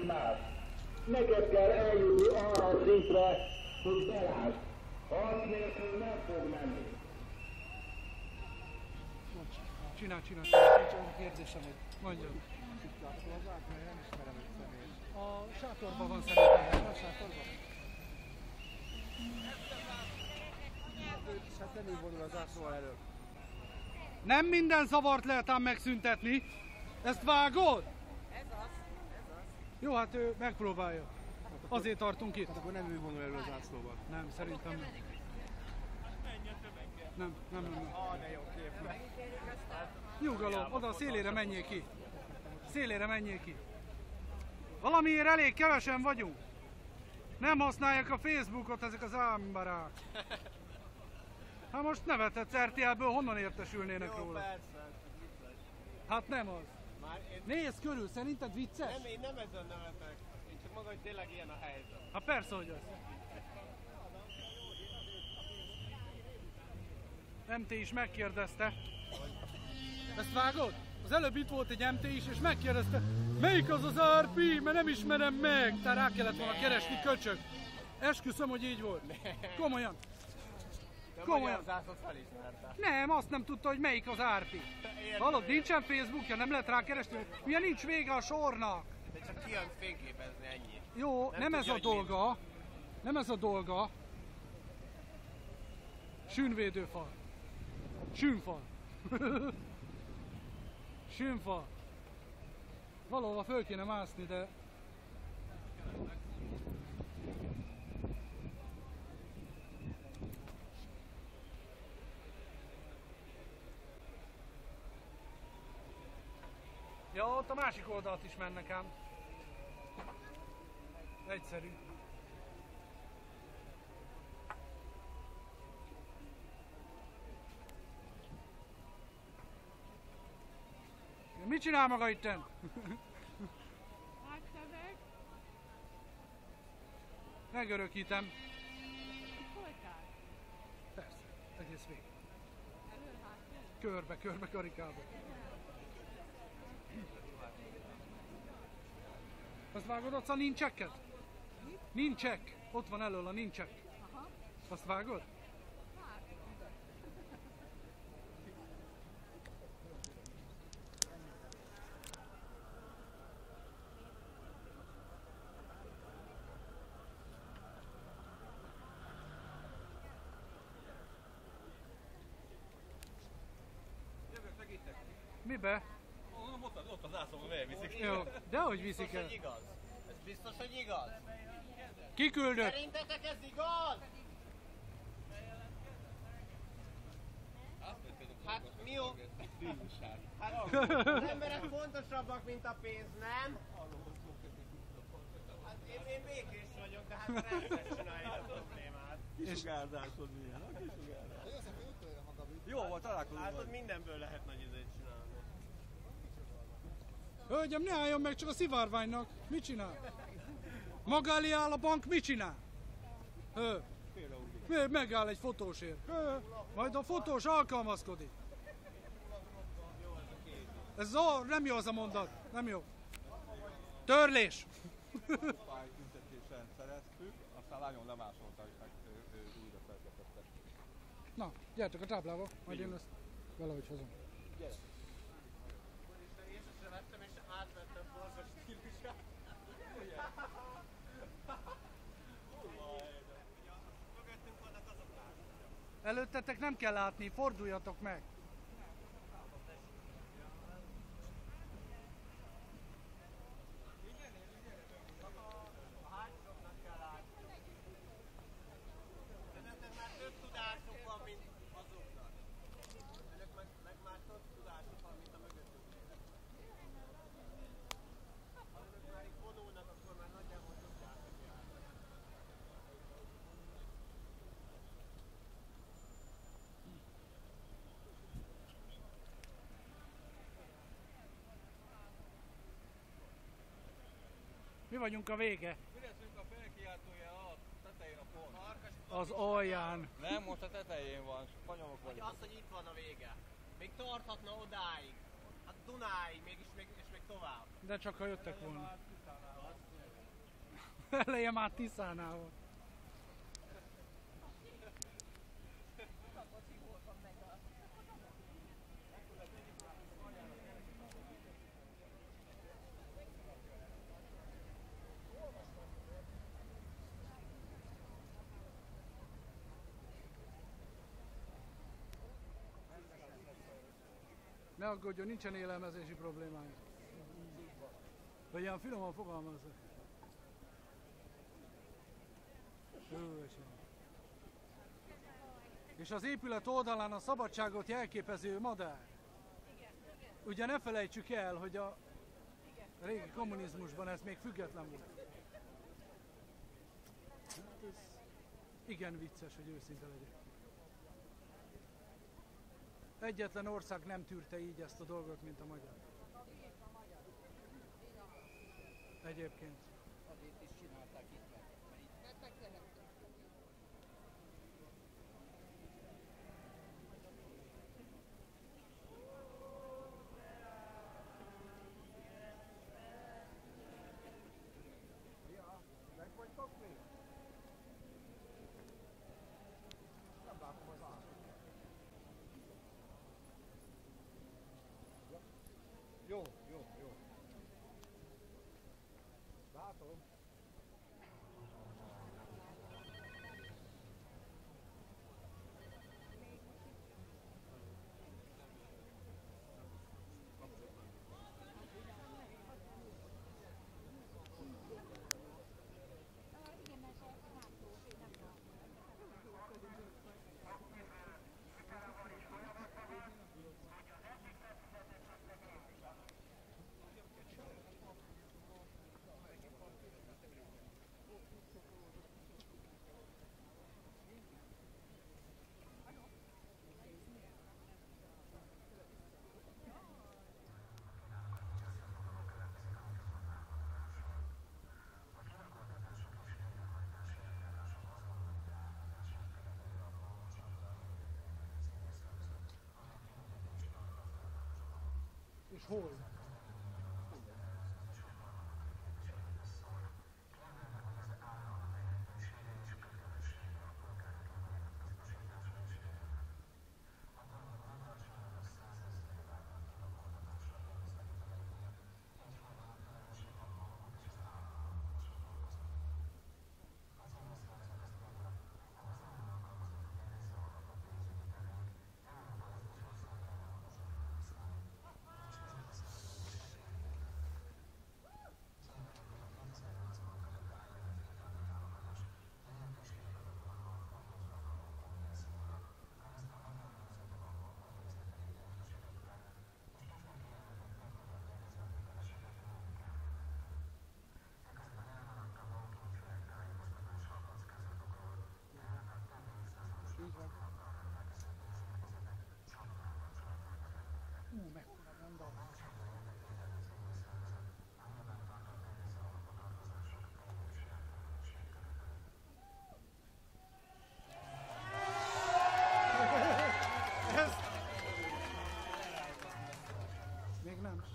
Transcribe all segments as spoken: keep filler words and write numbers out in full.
semmi más. Neked kell eljutni arra a szintre, hogy belásd. Harc nélkül nem fog menni. Csinál, csinál, csinál, nincs olyan kérdésem, hogy mondjam. Nem ismerem egy személyt. A sátorban van szerintem, a sátorban. Hát nem ő vonul az zászló elől. Nem minden zavart lehet ám megszüntetni. Ezt vágod? Ez az, ez az. Jó, hát ő megpróbálja. Azért tartunk itt. Hát akkor nem ő vonul elő az zászlóban. Nem, szerintem nem. Nem, nem, nem. nem. Ah, de jó kép. Nyugalom, oda a szélére menjél ki. Szélére menjél ki. Valamiért elég kevesen vagyunk. Nem használják a Facebookot ezek az emberek. Hát most nevetett er té el-ből honnan értesülnének Jó, róla? persze. Hát nem az. Már én, Nézd körül, szerinted vicces? nem, én nem ezen nevetek. Én csak maga, hogy tényleg ilyen a helyzet. Hát persze, hogy az. em té is megkérdezte. Ezt vágod? Az előbb itt volt egy em té is, és megkérdezte, melyik az az er pé, mert nem ismerem meg. Tehát rá kellett volna keresni, köcsög. Esküszöm, hogy így volt. Komolyan. De Komolyan. magyar zászlót felismerte. Nem, azt nem tudta, hogy melyik az er pé. Hallod, nincsen Facebookja, nem lehet rá keresni. Milyen nincs vége a sornak. De csak kijön fényképezni, ennyi. Jó, nem, nem ez a dolga. Nem ez a dolga. Sűnvédőfal. Sűnfal. Sűnfal. Valahova föl kéne mászni, de... Ja, ott a másik oldalt is mennek ám. Egyszerű. Mit csinál maga itten? Átszöveg. Megörökítem. Folytál. Persze, egész végig. Elől hátul. Körbe, körbe, karikába. Azt vágod ott a nincseket? Nincsek! Ott van elől a nincsek. Aha. Azt vágod? Mibe? Ott, ott az ászlóban miért viszik? Jó, dehogy viszik el. igaz? Ez biztos, hogy igaz? Kiküldött? Szerintetek ez igaz? Hát mi jó? Hát az emberek fontosabbak, mint a pénz, nem? Hát én, én békés vagyok, de hát a rendszer csinálja a problémát. Kisugárzásod milyen? A kisugárzás. Jó volt, találkozunk. Hát ott mindenből lehet nagy időt csinálni. Hölgyem, ne álljon meg csak a szivárványnak. Mit csinál? Maga elé áll a bank, mit csinál? Hő. Mi- Megáll egy fotósért. Hő. Majd a fotós alkalmazkodik. Ez zo, nem jó az a mondat. Nem jó. Törlés. Fájtüntetést rendszereztük, aztán nagyon lemásolták, meg ő, ő újra felketettek. Na, gyertek a táblába, majd én ezt valahogy hozom. Gyere. Én sosem vettem, és átvettem borzos stílusát. Mögöttünk vannak azok látni. Előttetek nem kell látni, forduljatok meg. Önöknek már több tudásuk van, mint azoknak. Önök meg, meg már több tudásuk van, mint a mögöttünk lévő. Ha önök már itt vonulnak, akkor már nagyjából tudják, hogy járnak. Mi vagyunk a vége. Mi leszünk a felkiáltója a tetején a pont? Az alján. Nem, most a tetején van, spanyolok Vagy vagyunk. az, hogy itt van a vége. Még tarthatna odáig. Hát Dunáig, mégis még, és még tovább. De csak ha jöttek volna. Az, Eleje már Tiszánál van. Ne aggódjon, nincsen élelmezési problémája. Vagy ilyen finoman fogalmazok. És az épület oldalán a szabadságot jelképező madár. Ugye ne felejtsük el, hogy a régi kommunizmusban ez még független volt. Hát ez igen vicces, hogy őszinte legyek. Egyetlen ország nem tűrte így ezt a dolgot, mint a magyar. Egyébként. Azért is csinálták itt meg, mert itt megtehettek. Ja, meg vagytok még? Nem látom az át. Jó, jó, jó. Látom. És hol? Így van. Hú, mekkora mondom. Ez... Még nem.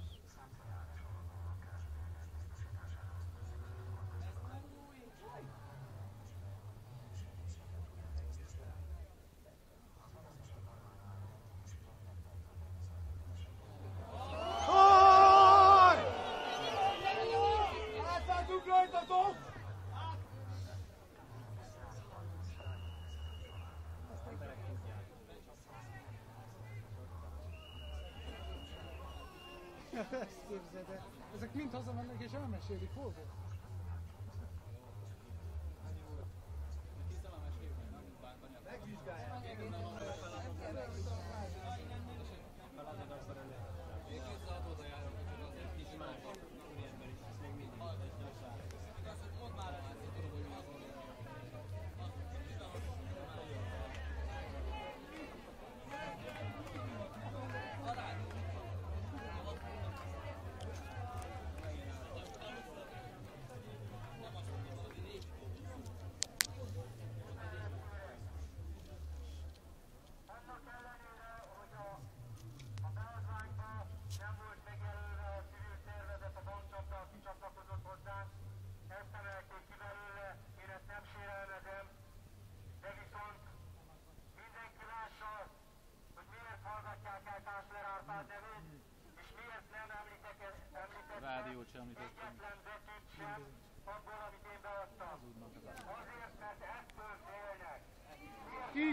Ezt képzeld el. Ezek mind hazamennek és elmesélik, hol volt?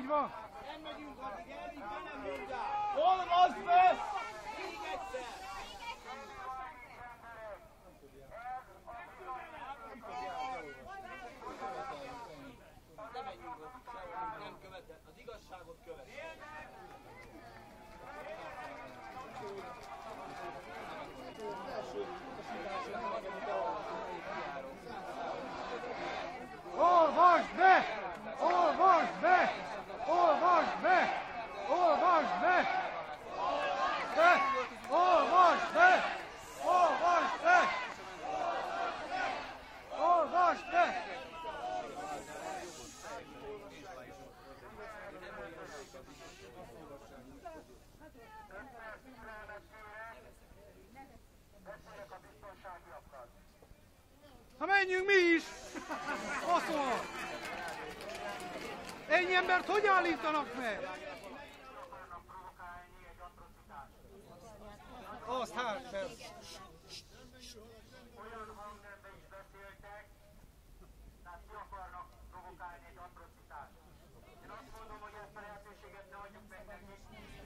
van. Nem megyünk addig, elég, nem mindjárt. Olvasd be! Még egyszer. Ne menjünk addig, sehol nem követel. Az igazságot követel. Olvasd be! Olvasd be! Olvasd be! Olvasd be! Be! Olvasd be! Olvasd be! Olvasd be! Ha menjünk mi is! Faszol! Ennyi embert hogy állítanak meg? Azt hát, persze. Olyan hangnemben is beszéltek, tehát ki akarnak provokálni egy atrocitást. Én azt mondom, hogy ezt a lehetőséget ne adjuk meg nekik.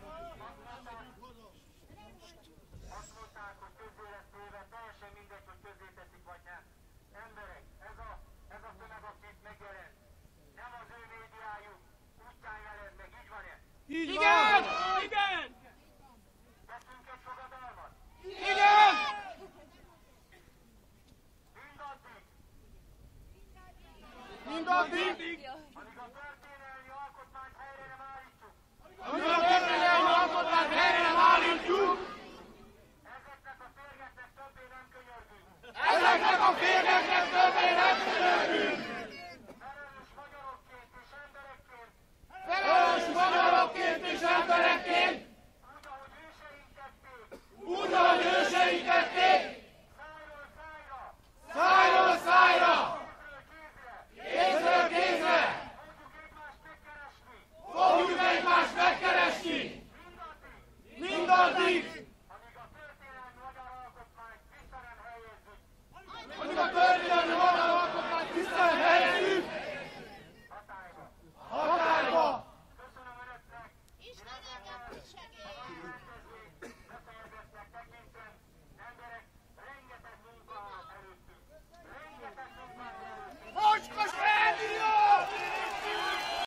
Azt mondták, hogy közzé lesz téve, teljesen mindegy, hogy közzé teszik vagy nem. Emberek, ez a, ez a tömeg, aki itt megjelent, nem az ő médiájuk útján jelent meg, így van-e? Így Igen! van! Igen! Teszünk egy fogadalmat? Igen! Mindaddig! Mindaddig!